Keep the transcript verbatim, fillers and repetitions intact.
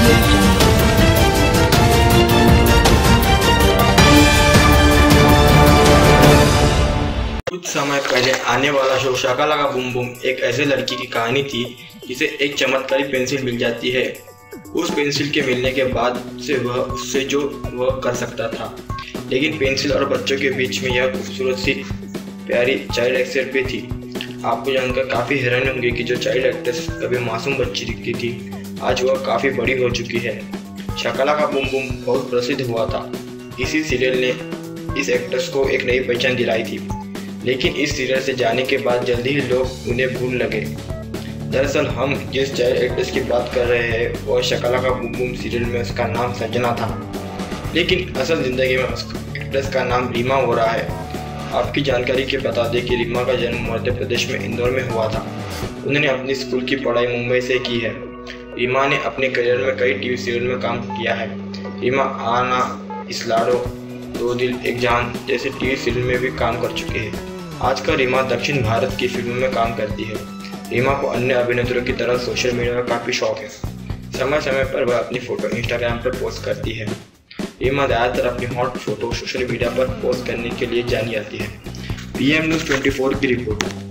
कुछ समय पहले आने वाला शो शाका लाका बूम बूम एक ऐसे लड़की की कहानी थी जिसे एक चमत्कारी पेंसिल मिल जाती है। उस पेंसिल के मिलने के बाद से वह उससे जो वह कर सकता था, लेकिन पेंसिल और बच्चों के बीच में यह खूबसूरत सी प्यारी चाइल्ड एक्टर भी थी। आपको जानकर काफ़ी हैरान होंगे कि जो चाइल्ड एक्ट्रेस कभी मासूम बच्ची दिखती थी, आज वह काफ़ी बड़ी हो चुकी है। शाका लाका बूम बूम बहुत प्रसिद्ध हुआ था। इसी सीरियल ने इस एक्ट्रेस को एक नई पहचान दिलाई थी, लेकिन इस सीरियल से जाने के बाद जल्दी ही लोग उन्हें भूल लगे। दरअसल हम जिस चाइल्ड एक्ट्रेस की बात कर रहे हैं वह शाका लाका बूम बूम सीरियल में उसका नाम संजना था, लेकिन असल ज़िंदगी में उस एक्ट्रेस का नाम रीमा वोहरा है। आपकी जानकारी के बता दें कि रीमा का जन्म मध्य प्रदेश में इंदौर में हुआ था। उन्होंने अपनी स्कूल की पढ़ाई मुंबई से की है। रीमा ने अपने करियर में कई टीवी सीरियल में काम किया है। रीमा आना, इस्लाडो, दो दिल एक जान जैसे टीवी फिल्म में भी काम कर चुके हैं। आजकल रीमा दक्षिण भारत की फिल्मों में काम करती है। रीमा को अन्य अभिनेत्रियों की तरह सोशल मीडिया का काफ़ी शौक है। समय समय पर वह अपनी फ़ोटो इंस्टाग्राम पर पोस्ट करती है। रीमा ज़्यादातर अपनी हॉट फोटो सोशल मीडिया पर पोस्ट करने के लिए जानी जाती है। पी एम न्यूज़ चौबीस की रिपोर्ट।